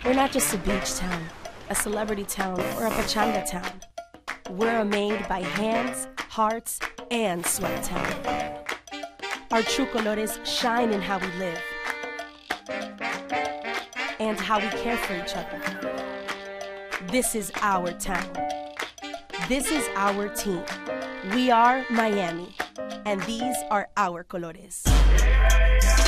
We're not just a beach town, a celebrity town, or a pachanga town. We're a made by hands, hearts, and sweat town. Our true colores shine in how we live and how we care for each other. This is our town. This is our team. We are Miami, and these are our colores.